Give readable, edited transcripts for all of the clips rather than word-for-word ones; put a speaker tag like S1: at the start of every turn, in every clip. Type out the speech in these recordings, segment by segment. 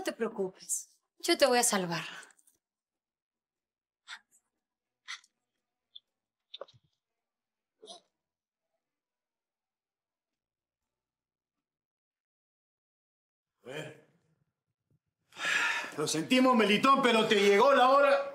S1: No te preocupes. Yo te voy a salvar.
S2: A ver. Lo sentimos, Melitón, pero te llegó la hora.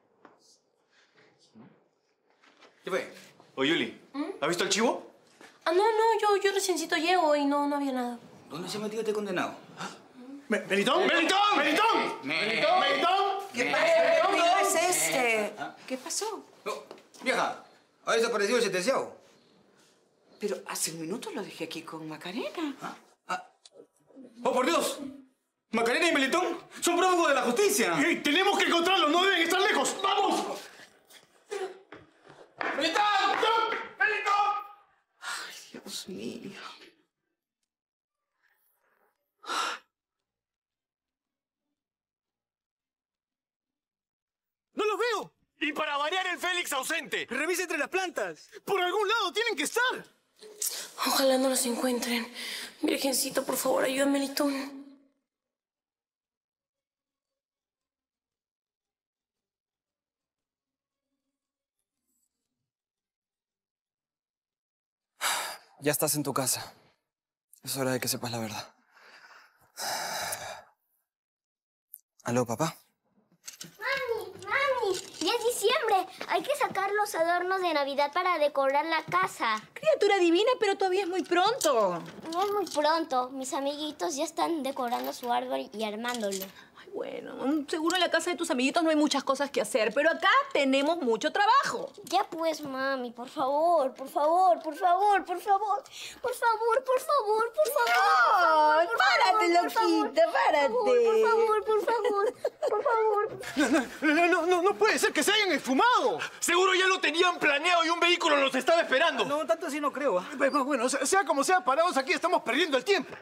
S3: ¿Qué fue? Oye, Yuli, ¿has visto el chivo?
S4: Ah, no, yo reciencito llego y no había nada.
S3: ¿Dónde se ha metido este condenado?
S2: ¿Melitón? ¡Melitón! ¡Melitón! ¡Melitón! ¡Melitón!
S5: ¿Qué pasa? ¿Qué ruido es este? ¿Qué pasó?
S3: No, vieja, ¿ha desaparecido el sentenciado?
S5: Pero hace un minuto lo dejé aquí con Macarena.
S3: ¡Oh, por Dios! Macarena y Melitón son prófugos de la justicia.
S2: ¡Hey, tenemos que encontrarlos! ¡No deben estar lejos! ¡Vamos!
S3: ¡Melitón! ¡Melitón!
S5: Ay, Dios mío.
S2: ¡No los veo! Y para variar el Félix ausente.
S3: Revisa entre las plantas.
S2: Por algún lado tienen que estar.
S4: Ojalá no los encuentren. Virgencita, por favor, ayúdame, Melitón.
S6: Ya estás en tu casa. Es hora de que sepas la verdad. ¿Aló, papá?
S7: Mami, ya es diciembre. Hay que sacar los adornos de Navidad para decorar la casa.
S5: Criatura divina, pero todavía es muy pronto.
S7: No es muy pronto. Mis amiguitos ya están decorando su árbol y armándolo.
S5: Ay, bueno, seguro en la casa de tus amiguitos no hay muchas cosas que hacer, pero acá tenemos mucho trabajo.
S7: Ya pues, mami, por favor, por favor, por favor, por favor. Por favor, por favor, por favor.
S5: Ay, párate, loquita, párate.
S7: Por favor, por favor, por favor.
S2: No puede ser que se hayan esfumado.
S3: Seguro ya lo tenían planeado y un vehículo los estaba esperando. No, tanto así no creo.
S2: Bueno, sea como sea, parados aquí estamos perdiendo el tiempo.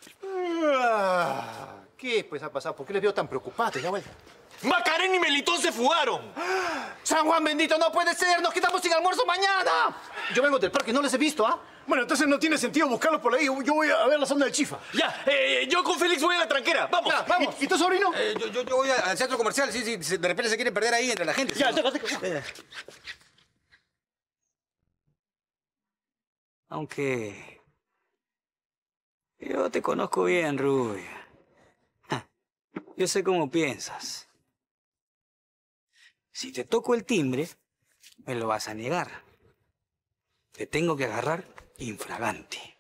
S2: ¿Qué pues ha pasado? ¿Por qué les veo tan preocupados? Ya, vuelta.
S3: Macarena y Melitón se fugaron.
S2: ¡San Juan bendito, no puede ser! ¡Nos quedamos sin almuerzo mañana! Yo vengo del parque, no les he visto, ¿ah? Bueno, entonces no tiene sentido buscarlos por ahí. Yo voy a ver la zona del Chifa.
S3: Ya, yo con Félix voy a la tranquera. ¡Vamos!
S2: Ya, vamos. ¿Y tu sobrino?
S3: Yo voy al centro comercial. Sí, de repente se quieren perder ahí entre la gente.
S2: Ya,
S3: ¿sí?
S2: déjate.
S8: Aunque yo te conozco bien, rubia. Yo sé cómo piensas. Si te toco el timbre, me lo vas a negar. Te tengo que agarrar infragante.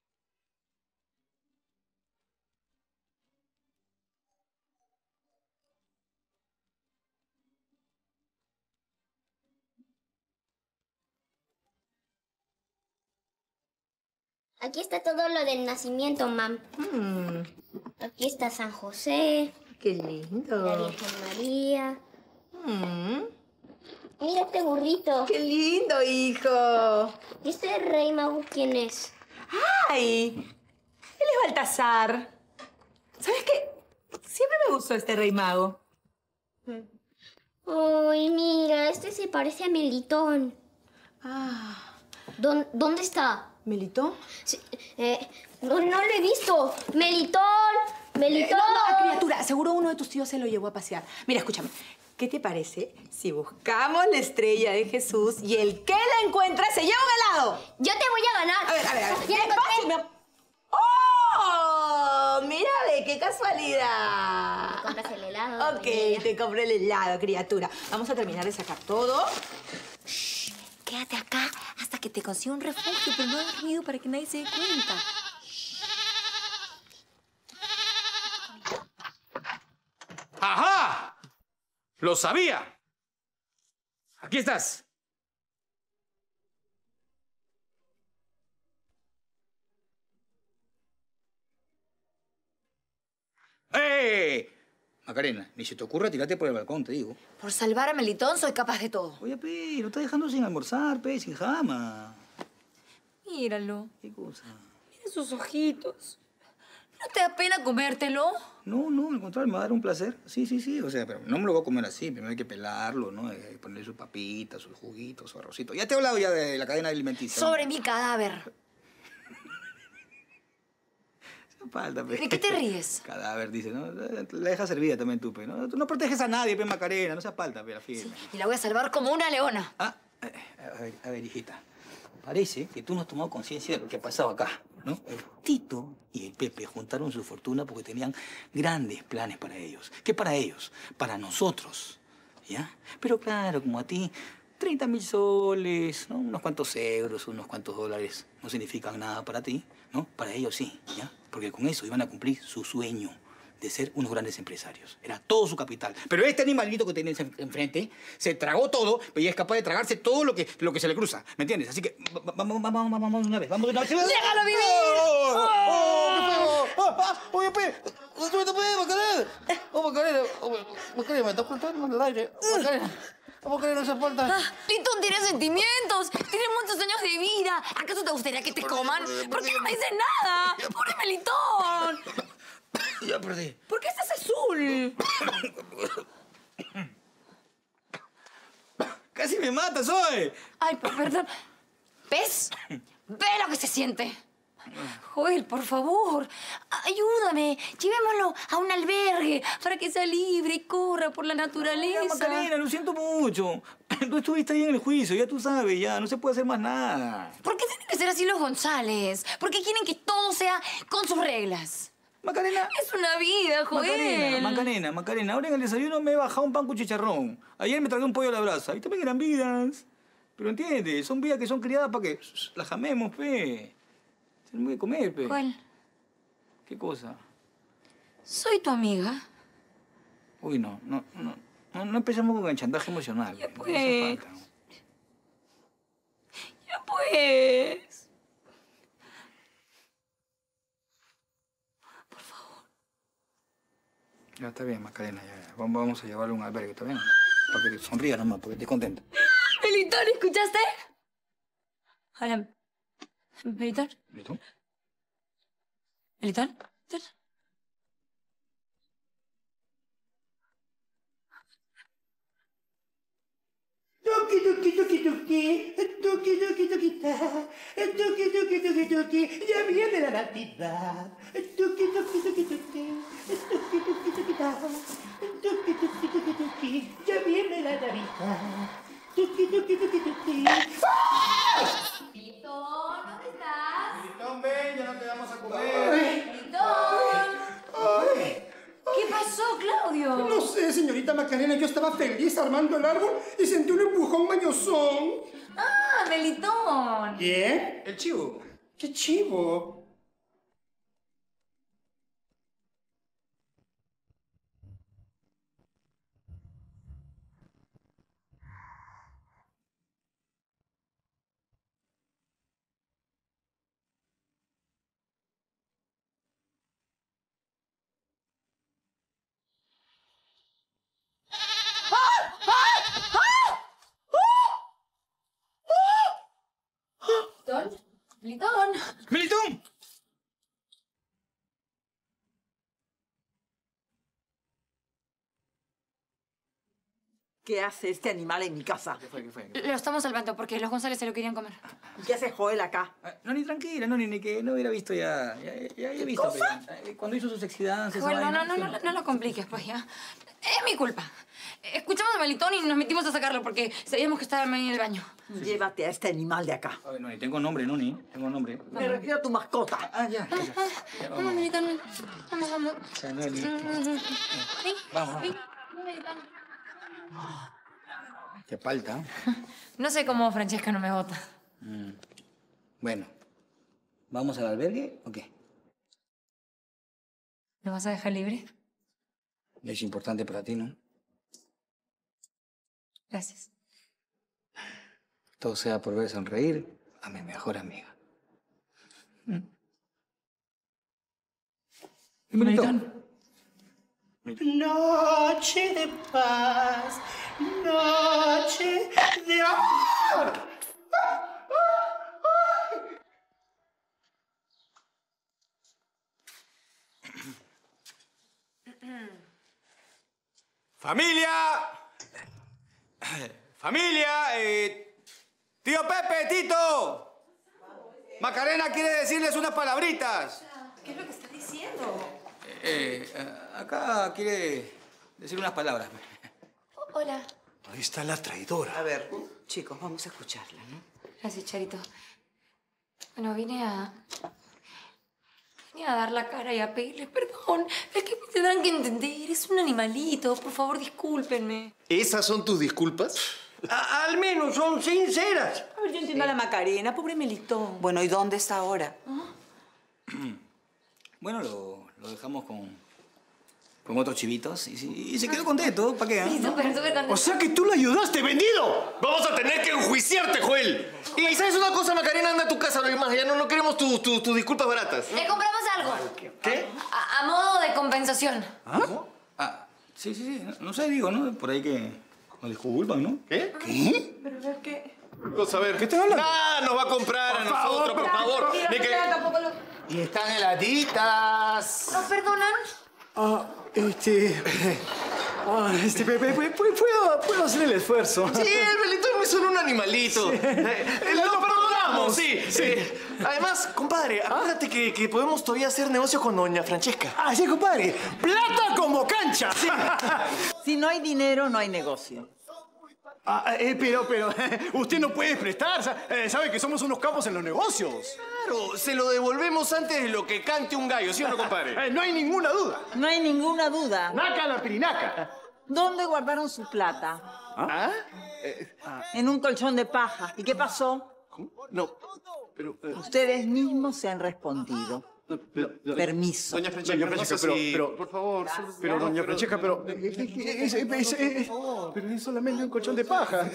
S7: Aquí está todo lo del nacimiento, mam. Aquí está San José.
S5: Qué lindo.
S7: La Virgen María. Mira este burrito.
S5: Qué lindo, hijo.
S7: ¿Y este rey mago quién es?
S5: ¡Ay! Él es Baltasar. ¿Sabes qué? Siempre me gustó este rey mago.
S7: Uy, mira, este se parece a Melitón. ¿Dónde está?
S5: ¿Melitón?
S7: Sí, no lo he visto. Melitón. Melitón.
S5: No, criatura, seguro uno de tus tíos se lo llevó a pasear. Mira, escúchame. ¿Qué te parece si buscamos la estrella de Jesús y el que la encuentra se lleva un helado?
S7: Yo te voy a ganar.
S5: A ver.
S7: Ya encontré.
S5: ¡Oh! Mira, ve, qué casualidad.
S7: ¿Me compras el helado?
S5: Ok, te compré el helado, criatura. Vamos a terminar de sacar todo.
S9: Shh, quédate acá hasta que te consiga un refugio, pero no hagas ruido para que nadie se dé cuenta.
S3: ¡Ajá! ¡Lo sabía! Aquí estás. ¡Eh! Macarena, ni se te ocurra tirarte por el balcón, te digo.
S9: Por salvar a Melitón soy capaz de todo.
S3: Oye, pe, lo está dejando sin almorzar, pe, sin jama.
S9: Míralo.
S3: ¿Qué cosa?
S9: Mira sus ojitos. ¿No te da pena comértelo?
S3: No, al contrario, me va a dar un placer. Sí. O sea, pero no me lo voy a comer así. Primero hay que pelarlo, ¿no? Hay que ponerle sus papitas, sus juguitos, su arrocito. Ya te he hablado ya de la cadena alimenticia.
S9: Sobre mi cadáver.
S3: No falta, pe.
S1: ¿De qué te ríes?
S3: Cadáver, dice, ¿no? La dejas servida también tú, pe, ¿no? Tú no proteges a nadie, pe, Macarena. No seas falta, pe, la firme.
S1: Sí, y la voy a salvar como una leona.
S3: Ah, a ver, hijita. Parece que tú no has tomado conciencia de lo que ha pasado acá, ¿no? El Tito y el Pepe juntaron su fortuna porque tenían grandes planes para ellos. ¿Qué para ellos? Para nosotros, ¿ya? Pero claro, como a ti, 30.000 soles, ¿no? Unos cuantos euros, unos cuantos dólares no significan nada para ti, ¿no? Para ellos sí, ¿ya? Porque con eso iban a cumplir su sueño de ser unos grandes empresarios. Era todo su capital. Pero este animalito que tenés enfrente se tragó todo y es capaz de tragarse todo lo que se le cruza. ¿Me entiendes? Así que vamos una vez. Vamos una vez.
S1: ¡Déjalo vivir!
S3: Oye, pe. Macarena. Macarena, me estás contando en el aire. Macarena, no se falta.
S1: Melitón tiene sentimientos, tiene muchos años de vida. ¿Acaso te gustaría que te coman? ¿Por qué no me dices nada? ¡Pobre Melitón!
S3: Ya perdí.
S1: ¿Por qué estás azul?
S3: Casi me matas hoy.
S1: Ay, perdón. ¿Ves? Ve lo que se siente. Joel, por favor, ayúdame. Llevémoslo a un albergue para que sea libre y corra por la naturaleza.
S3: Ya, Macarena, lo siento mucho. Tú estuviste ahí en el juicio, ya tú sabes, ya. No se puede hacer más nada.
S1: ¿Por qué tienen que ser así los González? ¿Por qué quieren que todo sea con sus reglas?
S3: Macarena.
S1: Es una vida, Joel.
S3: Macarena. Ahora en el desayuno me he bajado un pan con chicharrón. Ayer me tragué un pollo a la brasa. Y también eran vidas. Pero entiendes, son vidas que son criadas para que las jamemos, pe. Tenemos que comer, pe.
S1: Joel.
S3: ¿Qué cosa?
S1: Soy tu amiga.
S3: Uy, no empezamos con el chantaje emocional.
S1: Ya
S3: No
S1: pues.
S3: hace falta.
S1: Ya pues.
S3: Ya está bien, Macarena, ya. Vamos a llevarle a un albergue, ¿está bien? Para que te sonrías nomás, porque estés contenta.
S1: Melitón, ¿escuchaste? Hola. ¿Melitón?
S3: ¿Melitón?
S1: ¿Melitón?
S10: Tuki, tuki, tuki, tuki, tuki, tuki, tuki, ta, tuki, tuki, tuki, tuki, ya viene la Navidad. Tuki, tuki, tuki, tuki, tuki, tuki, tuki, ta, tuki, tuki, tuki, tuki, ya viene la Navidad. Tuki, tuki, tuki, tuki.
S1: Melitón, ¿dónde estás?
S3: Melitón, ven, ya no te vamos a comer.
S1: Melitón. ¿Qué pasó, Claudio?
S10: No sé, señorita Macarena, yo estaba feliz armando el árbol y sentí un empujón mañosón.
S1: Ah, Melitón.
S10: ¿Qué?
S3: El chivo.
S10: ¿Qué chivo?
S1: Melitón.
S3: ¡Melitón!
S11: ¿Qué hace este animal en mi casa?
S3: ¿Qué fue?
S1: Lo estamos salvando porque los González se lo querían comer.
S11: ¿Qué hace Joel acá?
S3: No, ni tranquila, ni que no hubiera visto ya. Ya he visto.
S11: cosa?
S3: Cuando hizo sus exidancias.
S1: Joel, no lo compliques, pues ya. Es mi culpa. Escuchamos a Melitón y nos metimos a sacarlo porque sabíamos que estaba en el baño.
S11: Llévate a este animal de acá.
S3: Ay, no, ni tengo nombre, tengo nombre.
S11: Me refiero a tu mascota.
S3: Ah, ya.
S1: Vamos, Melitón. Vamos.
S3: Vamos.
S1: Melitón.
S3: Qué palta.
S1: No sé cómo Francesca no me vota.
S3: Bueno, ¿vamos al albergue o qué?
S1: ¿Lo vas a dejar libre?
S3: Es importante para ti, ¿no?
S1: Gracias.
S3: Todo sea por ver sonreír a mi mejor amiga.
S1: Melitón.
S10: Noche de paz, noche de amor.
S8: ¡Familia! ¡Familia! ¡Tío Pepe, Tito! Macarena quiere decirles unas palabritas.
S5: ¿Qué es lo que está diciendo?
S3: Acá quiere decir unas palabras.
S1: Hola.
S2: Ahí está la traidora.
S11: A ver, chicos, vamos a escucharla, ¿no?
S1: Gracias, Charito. Bueno, vine a dar la cara y a pedirles perdón. Es que me tendrán que entender. Es un animalito. Por favor, discúlpenme.
S2: ¿Esas son tus disculpas?
S10: Al menos son sinceras.
S5: A ver, yo entiendo a la Macarena, pobre Melitón.
S11: Bueno, ¿y dónde está ahora?
S3: Bueno, lo dejamos con otros chivitos y se quedó contento. ¿Para qué?
S1: Sí, súper contento.
S2: O sea que tú lo ayudaste, vendido. Vamos a tener que enjuiciarte, Joel. Y ¿sabes una cosa, Macarena? Anda a tu casa, lo demás. Ya no queremos tus disculpas baratas.
S1: Le compramos algo.
S2: ¿Qué?
S1: A modo de compensación.
S3: Sí. No sé, digo, ¿no? Por ahí que nos disculpan, ¿no?
S2: ¿Qué?
S5: ¿Qué? ¿Pero ver qué?
S2: Vamos a ver. ¿Qué te hablan? Ah, nos va a comprar a nosotros, por favor. Y están heladitas.
S1: ¿Nos perdonan?
S2: ¿Puedo hacer el esfuerzo? Sí, el Melitón es solo un animalito. Sí. Lo perdonamos, sí. Además, compadre, acuérdate que podemos todavía hacer negocio con doña Francesca. Ah, sí, compadre. ¡Plata como cancha! Sí.
S11: Si no hay dinero, no hay negocio.
S2: Pero, usted no puede prestar. Sabe que somos unos capos en los negocios. Claro, se lo devolvemos antes de lo que cante un gallo, ¿sí o no, compadre? No hay ninguna duda.
S11: No hay ninguna duda.
S2: ¡Naca la pirinaca!
S11: ¿Dónde guardaron su plata? En un colchón de paja. ¿Y qué pasó?
S2: No, pero...
S11: Ustedes mismos se han respondido. Permiso.
S2: Doña Francesca, pero, por favor, pero doña Francesca, pero es solamente un colchón de paja.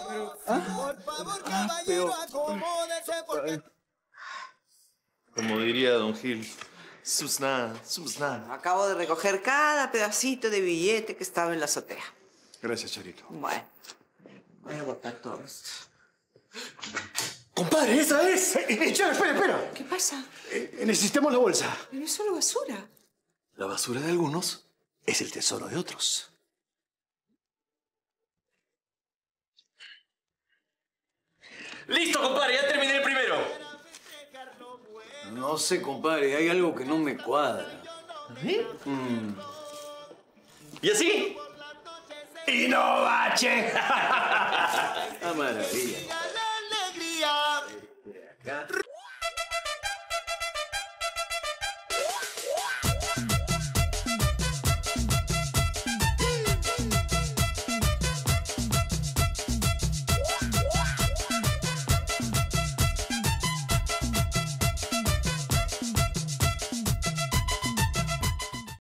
S2: Como diría don Gil, subsnada.
S11: Acabo de recoger cada pedacito de billete que estaba en la azotea.
S2: Gracias, Charito.
S11: Bueno, voy a botar todo esto.
S2: ¡Compadre, esa es! Charo, espera.
S5: ¿Qué pasa?
S2: Necesitamos la bolsa.
S5: Pero es solo basura.
S2: La basura de algunos es el tesoro de otros.
S12: ¡Listo, compadre! Ya terminé el primero.
S2: No sé, compadre. Hay algo que no me cuadra.
S12: ¿Sí? ¿Y así?
S2: ¡Y no bache! ¡Ah, maravilla!